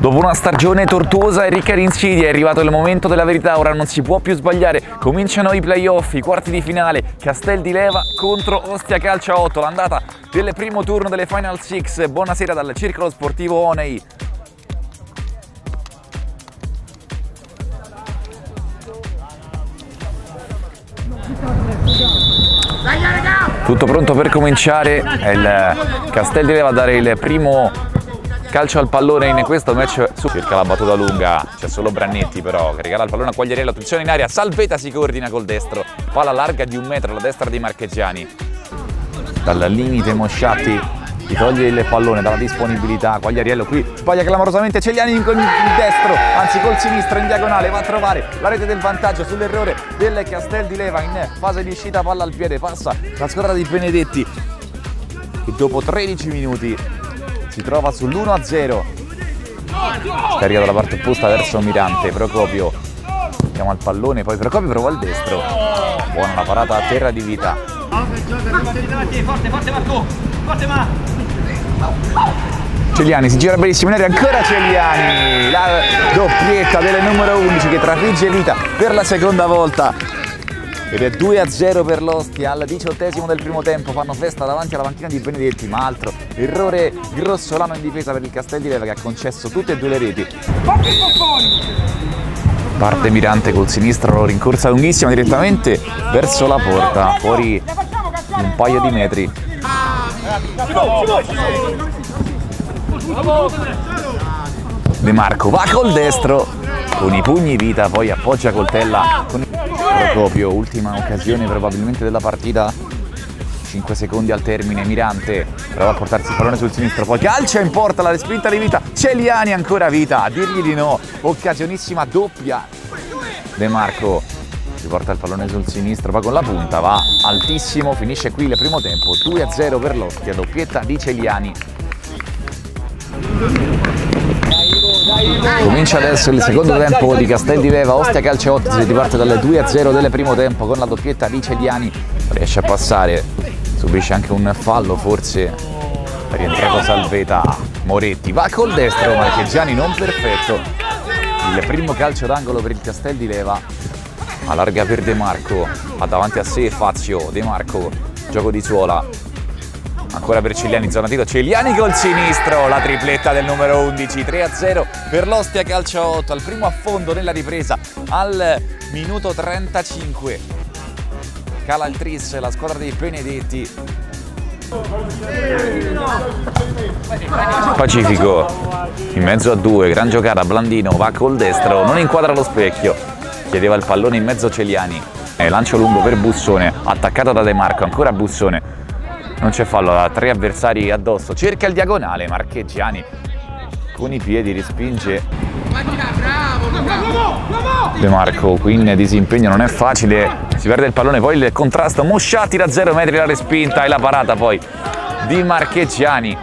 Dopo una stagione tortuosa e ricca di insidie è arrivato il momento della verità, ora non si può più sbagliare. Cominciano i playoff, i quarti di finale, Castel di Leva contro Ostia Calcio a 8, l'andata del primo turno delle Final Six. Buonasera dal Circolo Sportivo Onei. Tutto pronto per cominciare, è il Castel di Leva a dare il primo calcio al pallone in questo match. Cerca la battuta lunga, c'è solo Brannetti però che regala il pallone a Quagliariello, attenzione in aria, Salveta si coordina col destro, palla larga di 1 metro alla destra di Marchegiani. Dal limite Mosciatti gli toglie il pallone dalla disponibilità, Quagliariello qui sbaglia clamorosamente, Celiani con il destro, anzi col sinistro in diagonale, va a trovare la rete del vantaggio sull'errore del Castel di Leva in fase di uscita, palla al piede, passa la squadra di Benedetti che dopo 13 minuti si trova sull'1-0. Scarica dalla parte opposta verso Mirante, Procopio chiama il pallone, poi Procopio prova il destro, buona la parata a terra di Vita. Celiani si gira benissimo in aria, ancora Celiani, la doppietta del numero 11 che trafigge Vita per la seconda volta ed è 2-0 per l'Ostia al 18° del primo tempo. Fanno festa davanti alla panchina di Benedetti, ma altro errore grossolano in difesa per il Castel di Leva che ha concesso tutte e due le reti. Parte Mirante col sinistro, rincorsa lunghissima direttamente verso la porta, fuori un paio di metri. De Marco va col destro, con i pugni Vita, poi appoggia coltella con il Procopio, ultima occasione probabilmente della partita, 5 secondi al termine, Mirante prova a portarsi il pallone sul sinistro, poi calcia in porta, la respinta di Vita, Celiani ancora Vita a dirgli di no, occasionissima doppia. De Marco si porta il pallone sul sinistro, poi con la punta va altissimo, finisce qui il primo tempo, 2-0 per l'Ostia, doppietta di Celiani. Comincia adesso il secondo tempo di Castel di Leva, Ostia Calcio 8, si riparte dalle 2-0 del primo tempo con la doppietta di Celiani, riesce a passare, subisce anche un fallo forse, è rientrato Salveta, Moretti va col destro, Marchegiani non perfetto, il primo calcio d'angolo per il Castel di Leva, allarga per De Marco, ha davanti a sé Fazio, De Marco, gioco di suola, ancora per Celiani, zona tiro, Celiani col sinistro, la tripletta del numero 11, 3-0 per l'Ostia Calcio 8, al primo affondo nella ripresa, al minuto 35, cala il tris, la squadra dei Benedetti. Pacifico, in mezzo a due, gran giocata, Blandino va col destro, non inquadra lo specchio, chiedeva il pallone in mezzo Celiani, lancio lungo per Bussone, attaccato da De Marco, ancora Bussone. Non c'è fallo, ha 3 avversari addosso, cerca il diagonale, Marchegiani con i piedi respinge. De Marco qui in disimpegno, non è facile, si perde il pallone, poi il contrasto, Mosciatti da 0 metri, la respinta e la parata poi di Marchegiani.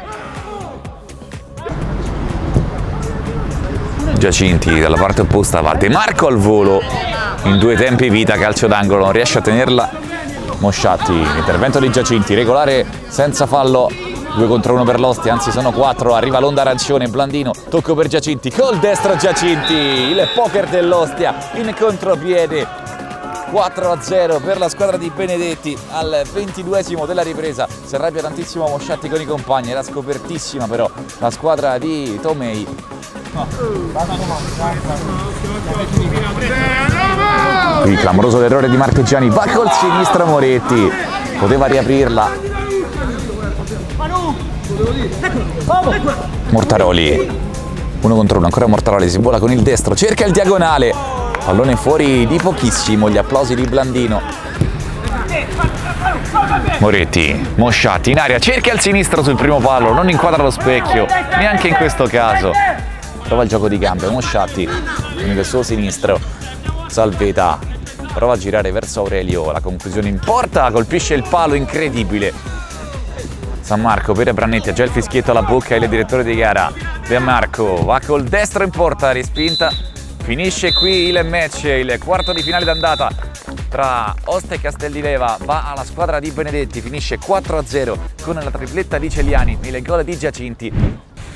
Giacinti dalla parte opposta va De Marco al volo, in 2 tempi Vita, calcio d'angolo, non riesce a tenerla Mosciatti, intervento di Giacinti, regolare senza fallo, 2 contro 1 per l'Ostia, anzi sono 4, arriva l'onda arancione, Blandino, tocco per Giacinti, col destro Giacinti, il poker dell'Ostia in contropiede, 4-0 per la squadra di Benedetti al 22° della ripresa, si arrabbia tantissimo Mosciatti con i compagni, era scopertissima però la squadra di Tomei. Qui clamoroso l'errore di Marchegiani, va col sinistro Moretti, poteva riaprirla. Mortaroli, 1 contro 1, ancora Mortaroli, si vola con il destro, cerca il diagonale, pallone fuori di pochissimo, gli applausi di Blandino. Moretti, Mosciatti in aria, cerca il sinistro sul primo palo, non inquadra lo specchio, neanche in questo caso. Prova il gioco di gambe, Mosciatti con il suo sinistro, Salveta prova a girare verso Aurelio, la conclusione in porta, colpisce il palo, incredibile. San Marco per Brannetti, ha già il fischietto alla bocca il direttore di gara. De Marco va col destro in porta, respinta, finisce qui il match, il quarto di finale d'andata tra Ostia e Castel di Leva, va alla squadra di Benedetti, finisce 4-0 con la tripletta di Celiani, il gol di Giacinti.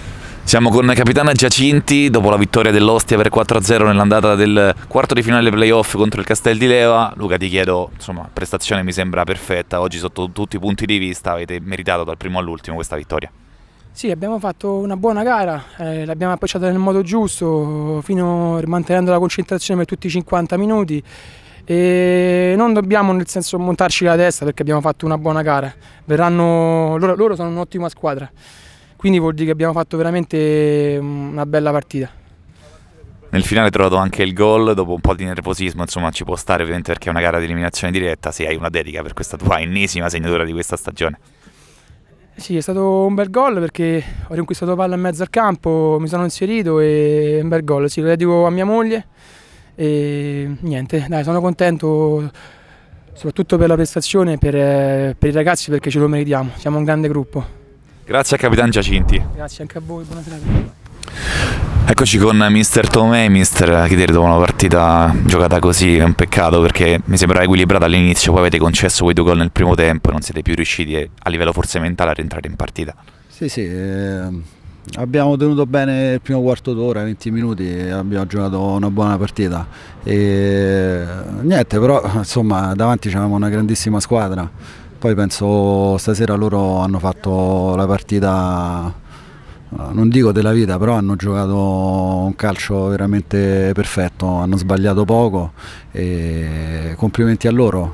Siamo con capitana Giacinti dopo la vittoria dell'Ostia per 4-0 nell'andata del quarto di finale playoff contro il Castel di Leva. Luca, ti chiedo, insomma, prestazione mi sembra perfetta, oggi sotto tutti i punti di vista avete meritato dal primo all'ultimo questa vittoria. Sì, abbiamo fatto una buona gara, l'abbiamo approcciata nel modo giusto, mantenendo la concentrazione per tutti i 50 minuti e non dobbiamo nel senso montarci la testa perché abbiamo fatto una buona gara. Loro sono un'ottima squadra. Quindi vuol dire che abbiamo fatto veramente una bella partita. Nel finale hai trovato anche il gol, dopo un po' di nervosismo, insomma ci può stare ovviamente perché è una gara di eliminazione diretta, se hai una dedica per questa tua ennesima segnatura di questa stagione. Sì, è stato un bel gol perché ho riconquistato palla in mezzo al campo, mi sono inserito e un bel gol, sì, lo dedico a mia moglie e niente, dai, sono contento soprattutto per la prestazione e per i ragazzi perché ce lo meritiamo, siamo un grande gruppo. Grazie a Capitan Giacinti. Grazie anche a voi, buonasera. Eccoci con mister Tomei. Mister, che dire, dopo una partita giocata così è un peccato perché mi sembrava equilibrata all'inizio, poi avete concesso quei 2 gol nel primo tempo e non siete più riusciti a livello forse mentale a rientrare in partita. Sì, abbiamo tenuto bene il primo quarto d'ora, 20 minuti, e abbiamo giocato una buona partita e niente, però insomma davanti c'avevamo una grandissima squadra. Poi penso stasera loro hanno fatto la partita, non dico della vita, però hanno giocato un calcio veramente perfetto, hanno sbagliato poco e complimenti a loro,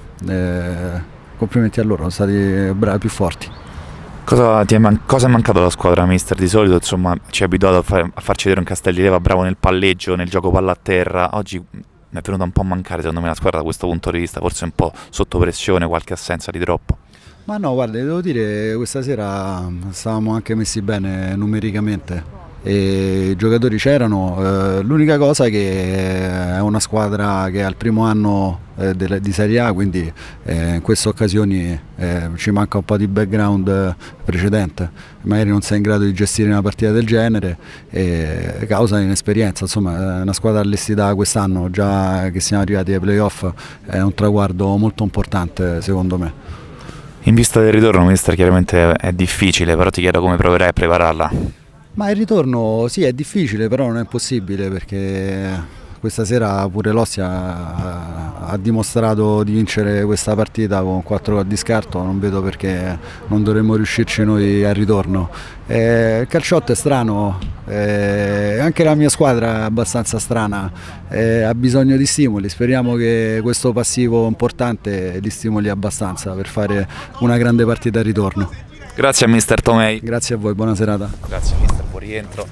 sono stati bravi, più forti. Cosa è mancato alla squadra, mister? Di solito insomma ci ha abituato a farci vedere un Castel di Leva bravo nel palleggio, nel gioco palla a terra. Oggi mi è venuta un po' a mancare secondo me la squadra da questo punto di vista, forse un po' sotto pressione, qualche assenza di troppo. Ma no, guarda, devo dire questa sera stavamo anche messi bene numericamente e i giocatori c'erano, l'unica cosa che è una squadra che è al primo anno di Serie A, quindi in queste occasioni ci manca un po' di background precedente, magari non sei in grado di gestire una partita del genere causa inesperienza, insomma è una squadra allestita quest'anno, già che siamo arrivati ai playoff è un traguardo molto importante secondo me. In vista del ritorno, mister, chiaramente è difficile, però ti chiedo come proverai a prepararla. Ma il ritorno sì, è difficile, però non è impossibile perché questa sera pure l'Ostia ha dimostrato di vincere questa partita con 4 gol di scarto, non vedo perché non dovremmo riuscirci noi al ritorno. Il calciotto è strano, anche la mia squadra è abbastanza strana, ha bisogno di stimoli, speriamo che questo passivo importante li stimoli abbastanza per fare una grande partita al ritorno. Grazie a mister Tomei. Grazie a voi, buona serata. Grazie mister, buon rientro.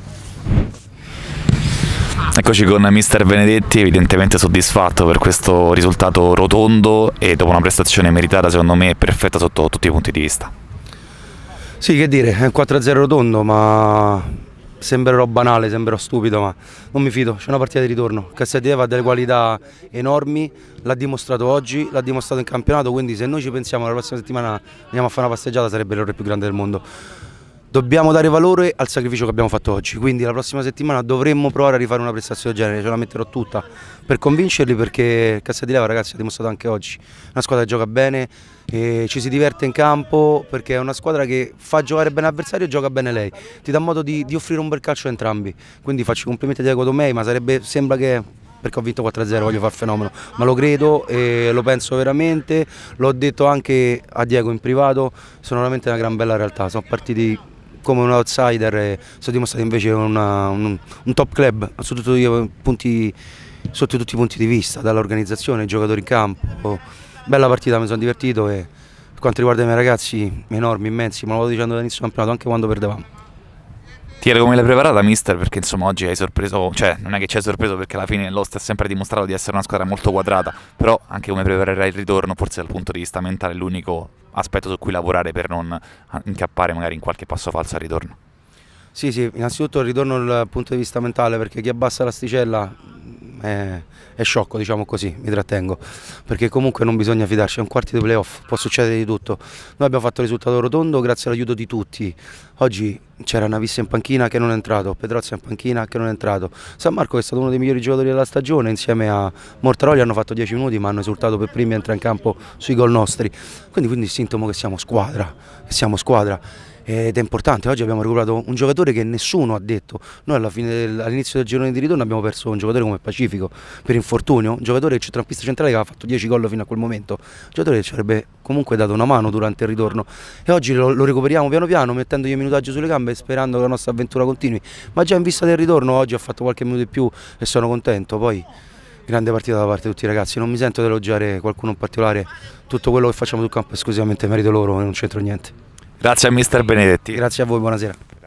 Eccoci con mister Benedetti, evidentemente soddisfatto per questo risultato rotondo e dopo una prestazione meritata secondo me perfetta sotto tutti i punti di vista. Sì, che dire, è un 4-0 rotondo, ma sembrerò banale, sembrerò stupido, ma non mi fido, c'è una partita di ritorno. Castel di Leva ha delle qualità enormi, l'ha dimostrato oggi, l'ha dimostrato in campionato, quindi se noi ci pensiamo la prossima settimana andiamo a fare una passeggiata sarebbe l'errore più grande del mondo. Dobbiamo dare valore al sacrificio che abbiamo fatto oggi, quindi la prossima settimana dovremmo provare a rifare una prestazione del genere, ce la metterò tutta per convincerli perché Castel di Leva, ragazzi, ha dimostrato anche oggi, una squadra che gioca bene, e ci si diverte in campo perché è una squadra che fa giocare bene l'avversario e gioca bene lei, ti dà modo di offrire un bel calcio a entrambi, quindi faccio i complimenti a Diego Tomei, ma sembra che perché ho vinto 4-0 voglio far fenomeno, ma lo credo e lo penso veramente, l'ho detto anche a Diego in privato, sono veramente una gran bella realtà, sono partiti come un outsider e sono dimostrati invece un top club sotto tutti i punti di vista, dall'organizzazione, ai giocatori in campo. Bella partita, mi sono divertito e per quanto riguarda i miei ragazzi enormi, immensi, ma lo vado dicendo dall'inizio del campionato anche quando perdevamo. Tiere, come l'hai preparata, mister? Perché insomma oggi hai sorpreso, cioè non è che ci hai sorpreso perché alla fine l'Ostia ha sempre dimostrato di essere una squadra molto quadrata, però anche come preparerai il ritorno, forse dal punto di vista mentale è l'unico aspetto su cui lavorare per non incappare magari in qualche passo falso al ritorno. Sì, innanzitutto il ritorno dal punto di vista mentale perché chi abbassa l'asticella è sciocco, diciamo così, mi trattengo, perché comunque non bisogna fidarci, è un quarto di playoff, può succedere di tutto. Noi abbiamo fatto il risultato rotondo grazie all'aiuto di tutti. Oggi c'era Navissa in panchina che non è entrato, Pedrozza in panchina che non è entrato. San Marco è stato uno dei migliori giocatori della stagione, insieme a Mortaroli hanno fatto 10 minuti ma hanno esultato per primi a entrare in campo sui gol nostri. Quindi il sintomo che siamo squadra. ed è importante. Oggi abbiamo recuperato un giocatore che nessuno ha detto. Noi all'inizio del girone di ritorno abbiamo perso un giocatore come Pacifico per infortunio, un giocatore centrocampista centrale che aveva fatto 10 gol fino a quel momento, un giocatore che ci avrebbe comunque dato una mano durante il ritorno, e oggi lo recuperiamo piano piano, mettendogli minutaggio sulle gambe e sperando che la nostra avventura continui. Ma già in vista del ritorno oggi ha fatto qualche minuto in più e sono contento. Poi grande partita da parte di tutti i ragazzi, non mi sento di elogiare qualcuno in particolare, tutto quello che facciamo sul campo è esclusivamente merito loro, non c'entro niente. Grazie a mister Benedetti. Grazie a voi, buonasera.